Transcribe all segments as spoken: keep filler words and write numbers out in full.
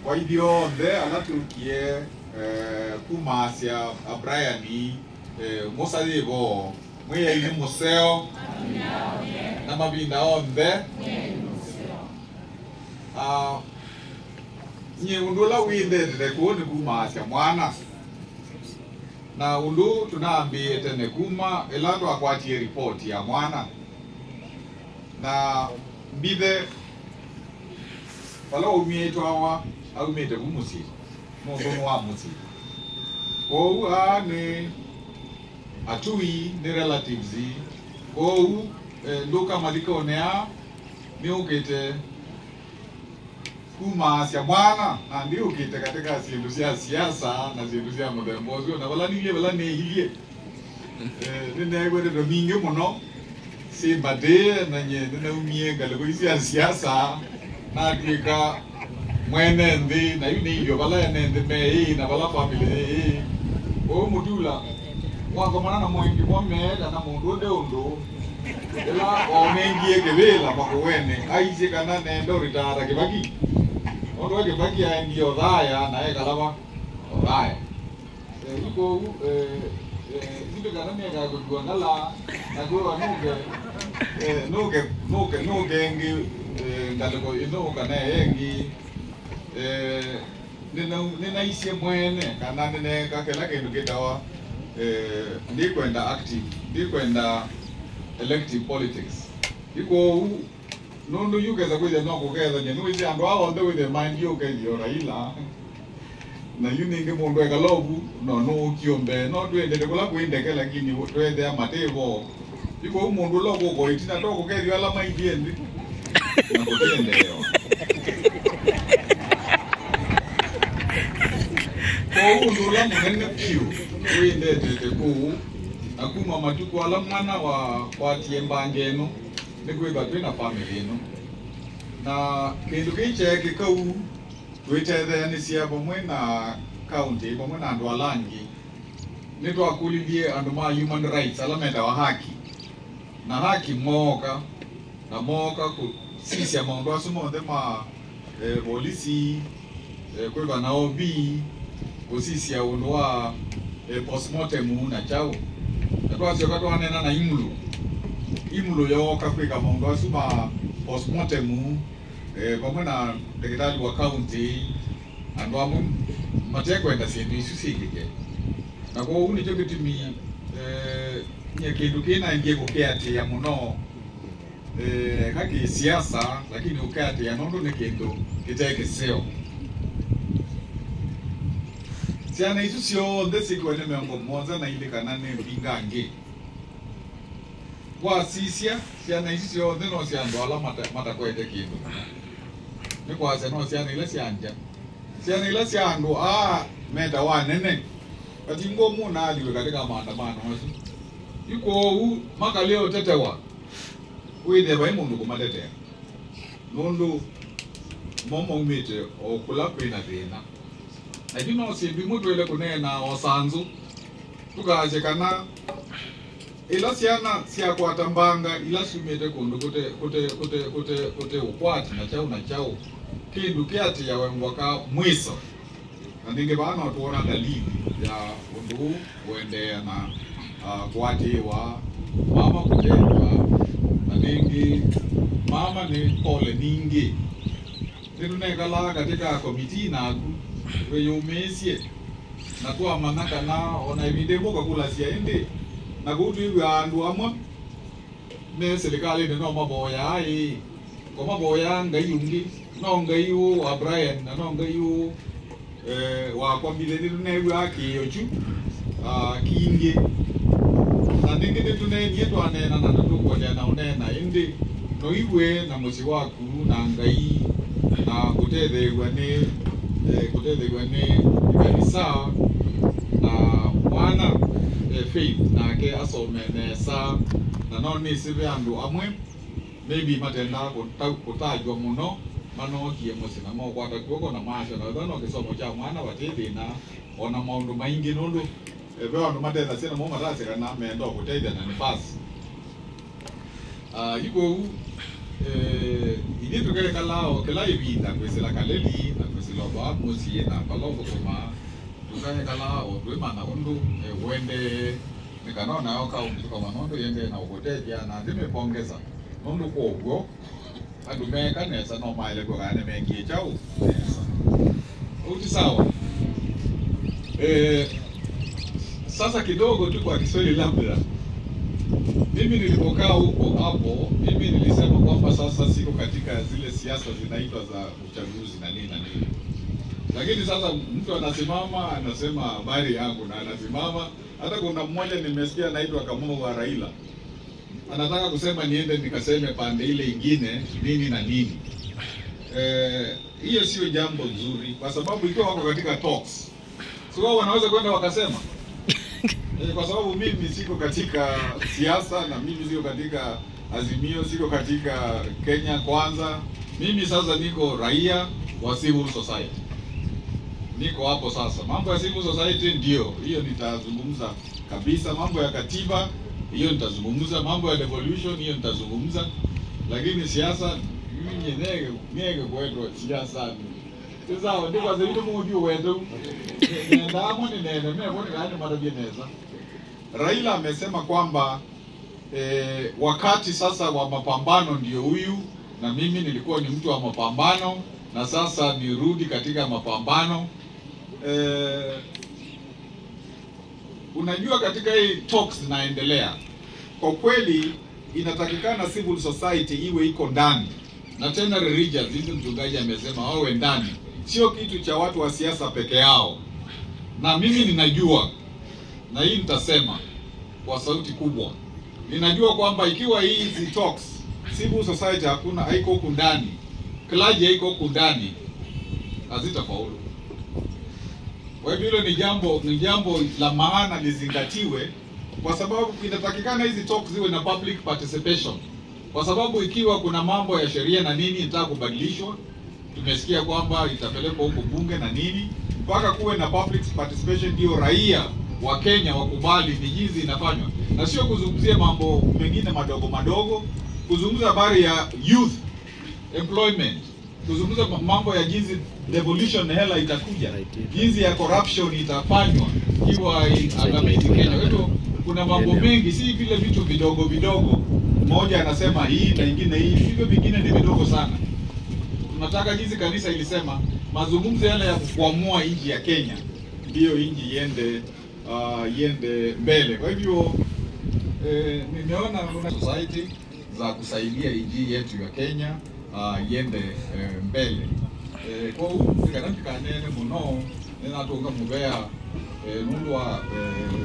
Kwa hivyo nde anatukie kumasia Brian musalivo mwe ni museo na mabinda onde ah ni undula winde de kuoni kumasia mwana na undu tunaambie tene kuma elato akwatie report ya mwana na mbide wala umieto hawa au mete kumusi mondo wa musi o a ne atui ne relatives o ndoka maliko nea ni ukete kuma sia mwana na ndio ukete katika sindu sia siasa na sindu sia modembozo na wala ni wala ne hilie eh nene gwede do mingi muno si bade na nye na umie galego sia siasa na kika mwene ndi na yuni hivyo wala nende mei na wala familia o mudula wako mana na mwengi mwameda na mundu de undo ela o mengie kebela bako wene aise kana nendo ritara kibaki ondo ke baki ya ndio dhaya na eka lava dhaya yuko eh eh ndio kana mega kujua ngala na go nuke eh nuke nuke nuke ngi ndaleko ino kana yengi eh nina nina isi mwene kana nene kakela kindu kitawa eh ndikwenda active ndikwenda elective politics iko nondo yukeza kweza no kukeza nyenu isi ando all the way the mind you can your Raila na yuninge mundu ekalobu no no kiombe no twende kula kuindeke lakini twende amatevo iko umundu logo ko itina toko kezi ala maindi ndi na kutende leo ko undula munene piu winde tete ku akuma matuko ala mwana wa kwa tiembangeno nikweba twina family no na kindu kiche kikau twithethe ni cia bomwe na county bomwe na andu alangi ni twakulilie andu ma human rights ala menda wa haki na haki moka na moka ku sisi ya maundu asumo ndema eh, polisi eh, kwa na obi kusisi ya unwa eh, postmortem na chao na kwa sio kato anena na imulu imulu yoka kwa maundu asuma postmortem eh kwa na daktari wa county ando amu mateko enda sindu isusike na kwa uni cho kitimi eh nye kindu kina ngie kukeati ya muno eh kaki siasa lakini ukati ya nondo ni kindu kiteke seo siana isu sio ndesi kwa neme ngo mwanza na ile kanane mbingange kwa sisia siana isu sio ndeno siando ala mata mata kwa ite kindu ni kwa seno siana ile sianja siana ile siando ah meda wa nene kati ngomu na aliwe katika maandamano wasu yuko u maka leo tetewa wide bai mundu kumatete nondo momo umete okula pena pena na dino simbi mutu ile kunena osanzu tukaje kana ila siana sia kwa tambanga ila sumete kundu kote kote kote kote kote ukwati na chao na chao kindu kiati ya wembwaka mwiso ndinge bana tuona dalili ya undu kuendea na uh, kuatiwa mama kutendwa na ningi mama ni pole ningi ninekala katika komiti na wewe umesie na kwa manaka na ona video kwa kula siende na kutu hivi andu amwa ne serikali ne no maboya ai kwa maboya ngayungi no ngayu wa Brian na no ngayu eh wa kwa bideni ne waki yochu ah kinge na ndingine tunenie twanena na tuko na unena indi no iwe na musi waku na ngai na kutethegwa ni eh kutethegwa ni kanisa na mwana eh, faith na ke asome nesa na no ni sibe andu amwe maybe matenda kutajwa muno mano kie musi na mo kwata kuko na masha na thano kisomo cha mwana watethi na ona maundu maingi nundu ebe andu matenda sina mo matase kana mendo kuteithia na nifasi ah yuko eh ini tukele kalao kela ibita kwese la kaleli na kwese lo ba mosie na kalonzo koma tukanye kalao twe mana undu wende nikanona yao ka umtuka manondo yende na ugoteja na ndimepongeza mundu kogwo adumeka nesa no maile kwa gane mengi chao uti sawa. Eh, sasa kidogo tu kwa Kiswahili labda. Mimi nilipokaa huko hapo, mimi nilisema kwamba sasa siko katika zile siasa zinaitwa za uchaguzi na nini na nini. Lakini sasa mtu anasimama anasema habari yangu na anasimama, hata kuna mmoja nimesikia anaitwa Kamau wa Raila. Anataka kusema niende nikaseme pande ile ingine nini na nini. Eh, hiyo sio jambo nzuri kwa sababu ikiwa wako katika talks, sio wao wanaweza kwenda wakasema eh, kwa sababu mimi siko katika siasa na mimi siko katika Azimio, siko katika Kenya Kwanza. Mimi sasa niko raia wa civil society. Niko hapo sasa. Mambo ya civil society ndio hiyo nitazungumza kabisa, mambo ya katiba hiyo nitazungumza, mambo ya devolution hiyo nitazungumza, lakini siasa mimi nege nege kwetu siasa. Sasa ndio kwa sababu mmoja wetu nenda mone nenda mimi mbona gani marabieneza. Raila amesema kwamba eh, wakati sasa wa mapambano ndio huyu, na mimi nilikuwa ni mtu wa mapambano na sasa nirudi katika mapambano. Eh, unajua katika hii talks zinaendelea, kwa kweli inatakikana civil society iwe iko ndani, na tena religious, hizi mchungaji amesema wawe ndani, sio kitu cha watu wa siasa peke yao. Na mimi ninajua, na hii nitasema kwa sauti kubwa, ninajua kwamba ikiwa hizi talks civil society hakuna, haiko huko ndani, clergy haiko huko ndani, hazitafaulu. Kwa hivyo hilo ni jambo ni jambo la maana lizingatiwe, kwa sababu inatakikana hizi talks ziwe na public participation. Kwa sababu ikiwa kuna mambo ya sheria na nini itaka kubadilishwa, tumesikia kwamba itapelekwa huko bunge na nini, mpaka kuwe na public participation ndio raia wa Kenya wakubali ni jinsi inafanywa. Na sio kuzungumzia mambo mengine madogo madogo, kuzungumza habari ya youth employment, kuzungumza mambo ya jinsi devolution hela itakuja, jinsi ya corruption itafanywa ikiwa agamiti Kenya. Wetu kuna mambo mengi, si vile vitu vidogo vidogo. Mmoja anasema hii na ingine hii, hivyo vingine ni vidogo sana. Tunataka jinsi kanisa ilisema mazungumzo yale ya kuamua nchi ya Kenya ndio nchi iende uh, iende mbele. Kwa hivyo eh, nimeona kuna society za kusaidia nchi yetu ya Kenya uh, iende eh, mbele. Eh, kwa hiyo kanati kanene muno ninatunga mubea eh, nundwa eh,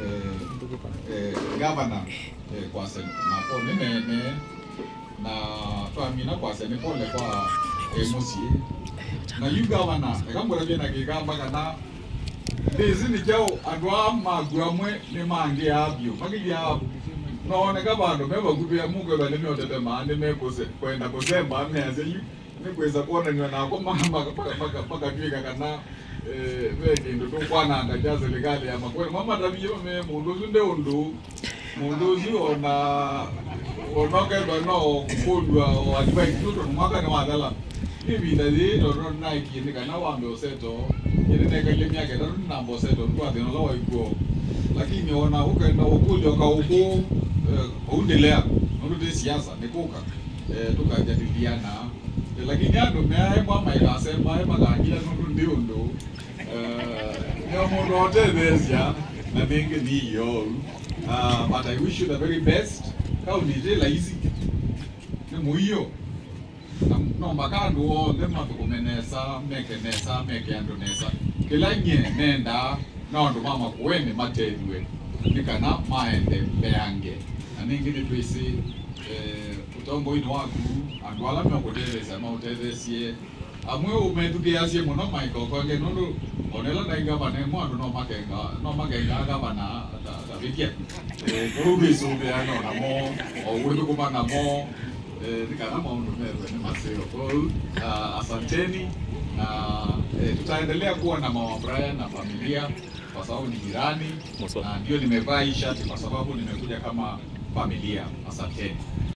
eh, eh, governor eh, kwa sen na kwa nene na kwa mina kwa sen pole kwa eh, musi na yu governor ekambura bya na kigamba kana ndezi ni jao andwa maguamwe ne mange abyo magija naone kabando meba gubya mugwe bale ni otete mande mekose kwenda kozemba ameze yu nikweza kuona ni na kwa mama paka paka paka twika kana eh bege ndo tukwana ndajaze legali ya makwe mama tabiyo me mundu zunde undu mundu zi ona onoke bano kukundwa wadiba kituto mwaka ni wadala hivi ndadi ndo na ikini kana wambe oseto ile neka ile miaka ndo na mboseto ndo adeno lawa iko, lakini ona ukaenda ukuja kwa huko undelea ndo siasa nikuka eh tukajadiliana, lakini ando meaye mama ikasema ema kangira ndo ndio ndo eh ndio ndo hotebezia na mingi ni yo. Uh, but I wish you the very best. Kau ni zela hizi ni muhiyo no makando onde matukumenesa mekenesa mekeandonesa kila nye nenda na ndo mama kuwene matedwe nikana maende beange aningine twisi eh utongo ino waku andwala mekodeleza mautethesie amwe umetukiasie muno Michael kwange nundu onela na ingabana mwandu no makenga no makenga gabana tabikia eh kurubi sube ano na mo o wewe kumana mo eh nikana maundu mebe ni maseo kwa asanteni na eh, tutaendelea kuwa na Mama Brian na familia kwa sababu ni jirani na ndio nimevaa hii shati kwa sababu nimekuja kama familia. Asanteni.